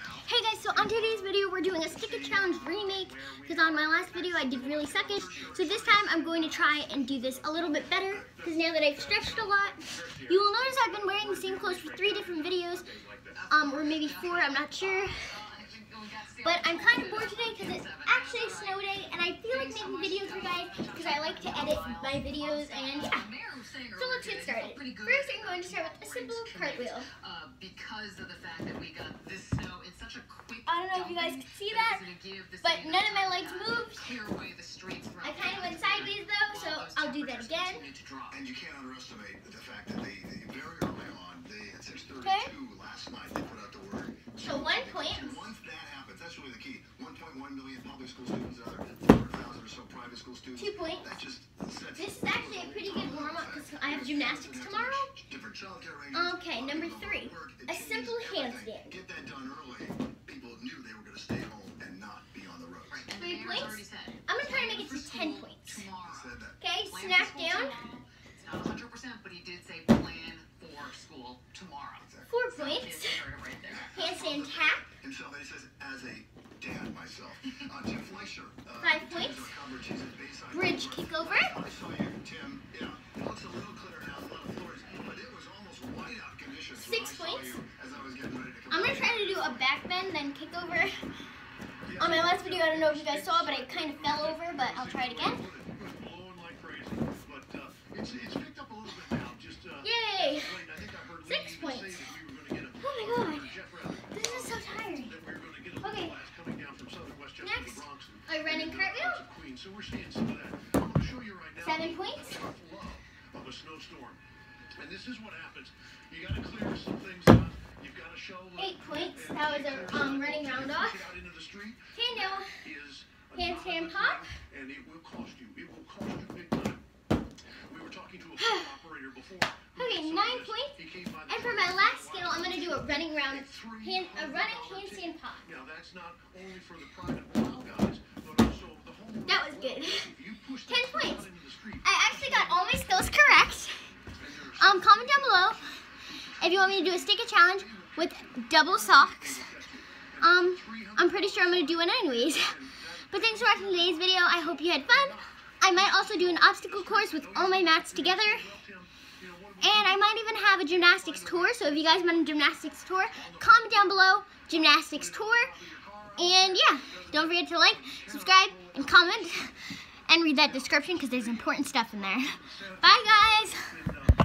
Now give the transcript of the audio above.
Hey guys, so on today's video we're doing a Stick It Challenge remake because on my last video I did really suckish. So this time I'm going to try and do this a little bit better because now that I've stretched a lot, you will notice I've been wearing the same clothes for 3 different videos, or maybe 4, I'm not sure. But I'm kind of bored today because it's actually a snow day and I feel like making videos for you guys because I like to edit my videos and yeah. So let's get started. First I'm going to start with a simple cartwheel. Because of the fact that we got this snow in such a quick I don't know if you guys can see that, but none of my legs moved. I kind of went sideways though, so I'll do that again. And you can't underestimate the fact that they very early on, at 6:32 last night, they put out the word. So 1 point. And once that happens, that's really the key. 1.1 million public school students, other 400,000 or so private school students. 2 points. That just sets This is actually a pretty good warm-up because I have gymnastics tomorrow. Okay, number 3, a simple handstand. Get that done early. People knew they were going to stay home and not be on the road. 3 points. I'm going to try to make it to 10 points. Okay, snap down. It's not 100%, but he did say plan for school tomorrow. 4 points. Handstand tap. Himself, and he says, as a dad myself. Tim Fleischer. 5 points. Bridge kick over. I saw you, Tim. Yeah, it looks a little clearer now, a lot of floors, but it was almost whiteout conditions. 6 points. As I was getting ready to come I'm going to try to do a back bend, then kick over. On my last video, I don't know if you guys saw, but I kind of fell over, but I'll try it again. Yay! 6 points. Oh my god. This is so tiring. Okay. Next, a running cartwheel. 7 points. Of a snowstorm. And this is what happens. You got to clear some things up. You've got to show 8 points. That was a running round off. Handle. Handstand pop. And it will cost you. It will cost you big time. We were talking to a phone operator before. Okay, 9 points. And for my last skill, I'm going to do a running handstand pop. Now that's not only for the private plow guys, but also the home. That was good. 10 points. I actually got all my skills correct. Comment down below if you want me to do a Stick It Challenge with double socks. I'm pretty sure I'm going to do it anyways. But thanks for watching today's video. I hope you had fun. I might also do an obstacle course with all my mats together. And I might even have a gymnastics tour. So if you guys want a gymnastics tour, comment down below, gymnastics tour. And yeah, don't forget to like, subscribe, and comment. And read that description because there's important stuff in there. Bye guys!